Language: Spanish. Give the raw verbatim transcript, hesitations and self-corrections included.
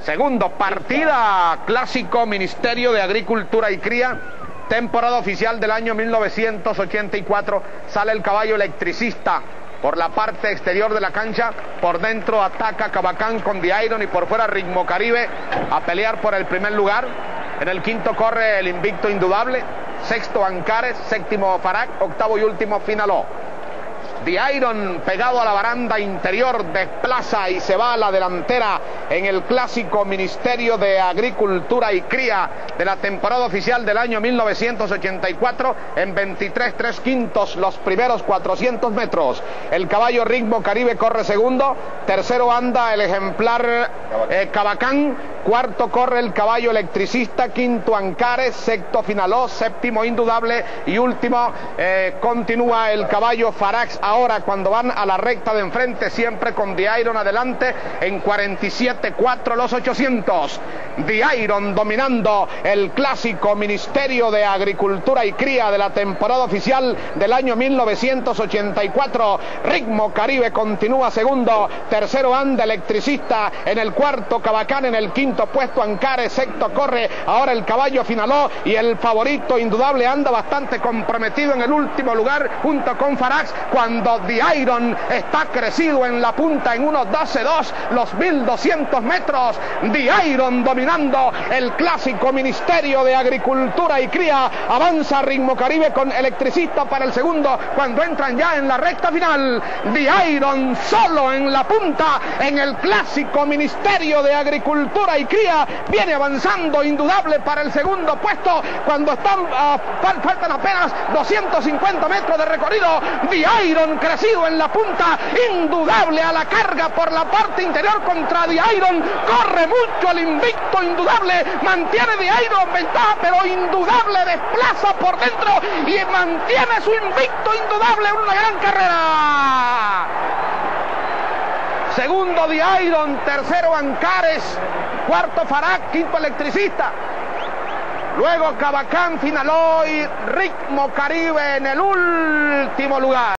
Segundo, partida clásico Ministerio de Agricultura y Cría, temporada oficial del año mil novecientos ochenta y cuatro. Sale el caballo electricista por la parte exterior de la cancha, por dentro ataca Cavacán con The Iron y por fuera Ritmo Caribe a pelear por el primer lugar. En el quinto corre el invicto indudable, sexto Ancares, séptimo Farac, octavo y último Finaló. The Iron pegado a la baranda interior desplaza y se va a la delantera en el clásico Ministerio de Agricultura y Cría de la temporada oficial del año mil novecientos ochenta y cuatro en veintitrés tres quintos los primeros cuatrocientos metros. El caballo Ritmo Caribe corre segundo, tercero anda el ejemplar eh, Cavacán, cuarto corre el caballo electricista, quinto Ancares, sexto Finaló, séptimo Indudable y último eh, continúa el caballo Farax. Ahora cuando van a la recta de enfrente, siempre con The Iron adelante en cuarenta y siete cuatro los ochocientos. The Iron dominando el clásico Ministerio de Agricultura y Cría de la temporada oficial del año mil novecientos ochenta y cuatro. Ritmo Caribe continúa segundo, tercero anda electricista, en el cuarto Cavacán, en el quinto puesto Ancares, sexto corre ahora el caballo Finaló y el favorito Indudable anda bastante comprometido en el último lugar junto con Farax, cuando The Iron está crecido en la punta en unos doce dos los mil doscientos metros. The Iron dominando el clásico Ministerio de Agricultura y Cría. Avanza Ritmo Caribe con electricista para el segundo cuando entran ya en la recta final. The Iron solo en la punta en el clásico Ministerio de Agricultura y Cría. Viene avanzando Indudable para el segundo puesto cuando están uh, fal faltan apenas doscientos cincuenta metros de recorrido. The Iron crecido en la punta, Indudable a la carga por la parte interior contra The Iron, corre mucho el invicto Indudable, mantiene The Iron ventaja, pero Indudable desplaza por dentro y mantiene su invicto Indudable en una gran carrera. Segundo The Iron, tercero Ancares, cuarto Farac, quinto electricista. Luego Cavacán, Finaló y Ritmo Caribe en el último lugar.